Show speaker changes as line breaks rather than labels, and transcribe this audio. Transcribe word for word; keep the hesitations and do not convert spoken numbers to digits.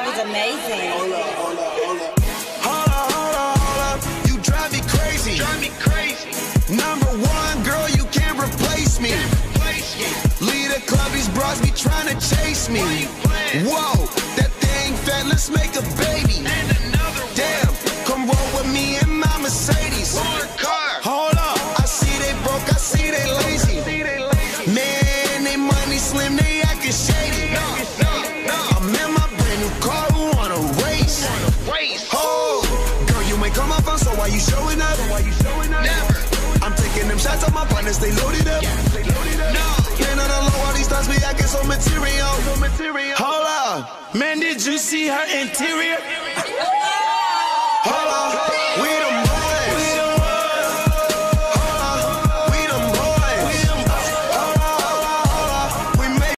was amazing.
Hold up, hold up, hold up. Hold up, hold up, hold up. You drive me crazy. Drive me crazy. Number one, girl, you can't replace me. Can't replace me. Lead a club, these bras be trying to chase me. Whoa, that thing fat, let's make a baby. And another one. Damn, come roll with me in my Mercedes. Car. Hold up, I see they broke, I see they lazy. Man, they money slim, they acting shady. No, no, no. I'm in my brand new car, who wanna race? Oh, girl, you ain't come up on, so why you showing up? Why you showing up? Never. I'm taking them shots on my partners, they loaded up. Yeah, they loaded up. No, man, on the low, all these stars be acting so material. So material. Hold up, man, did you see her interior?